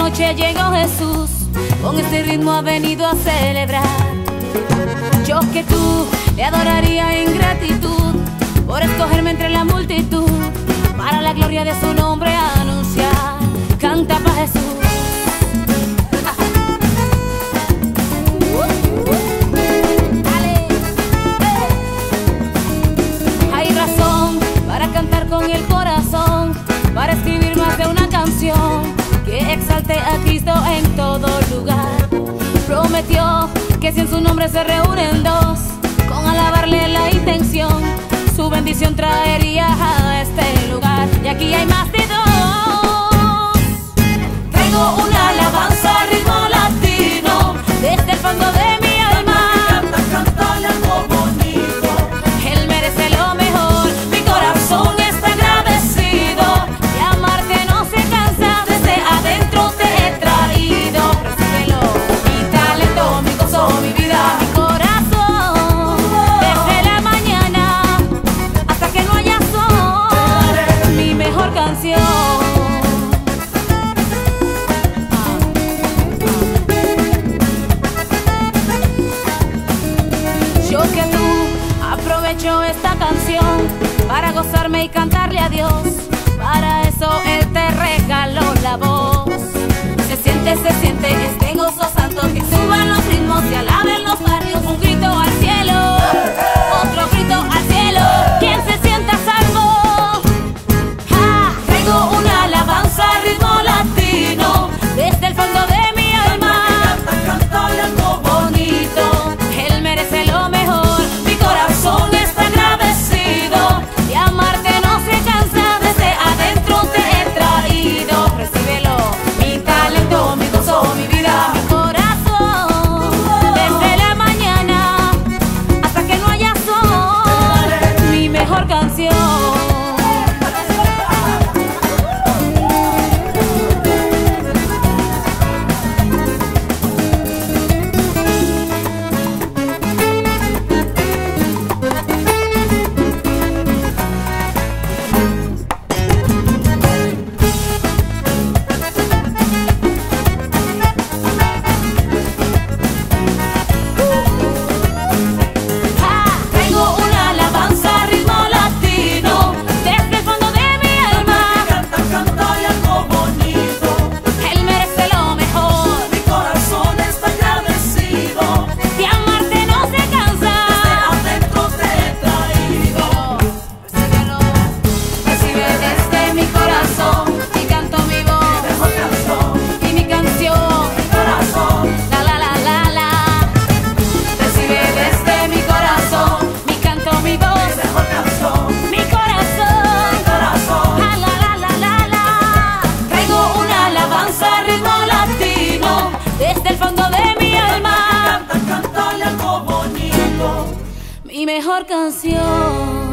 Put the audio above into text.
noche llegó Jesús, con este ritmo ha venido a celebrar. Yo que tú le adoraría en gratitud por escogerme entre la multitud, para la gloria de su nombre anunciar. Canta pa' Jesús. Hay razón para cantar con el corazón, para escribir más de una canción que exalte a Cristo en todo lugar. Prometió que si en su nombre se reúnen dos, con alabarle la intención, su bendición traería a este lugar. Y aquí hay más de dos. Traigo una alabanza a ritmo latino, desde el fondo de mi alma. Canta, cántale algo bonito. Él merece lo mejor, mi corazón está agradecido. De amarte no se cansa, desde adentro te he traído. Recíbelo, mi talento, mi gozo, mi vida, mi corazón. Desde la mañana hasta que no haya sol, mi mejor canción. Yo que tú aprovecho esta canción para gozarme y cantarle a Dios. Para eso Él te regaló la voz. Se siente este gozo santo, que suban los ritmos y alaben los barrios. Un grito al cielo, otro grito al cielo. ¿Quién se sienta salvo? ¡Ja! Traigo una alabanza a ritmo latino, desde el fondo de mi alma. Canta, cántale algo Bonito, Él merece lo mejor, mi corazón está agradecido. De amarte no se cansa, desde adentro te he traído. Recíbelo, mi talento, mi gozo, mi vida, mi corazón. Desde la mañana hasta que no haya sol, mi mejor canción. Traigo una alabanza a ritmo latino, desde el fondo de mi alma. Canta, cántale algo bonito. Él merece lo mejor, Mi corazón está agradecido. de amarte no se cansa. Adentro te he traído. Recíbelo, recibe desde mi corazón, y canto mi voz Mejor canción, y mi canción. corazón. La la la la la. Recibe desde mi corazón, mi canto, mi voz, Mejor canción, mi corazón. corazón. La la la la la la. Traigo una alabanza a ritmo latino, desde el fondo de mi alma. Canta, cántale algo bonito. Mi mejor canción.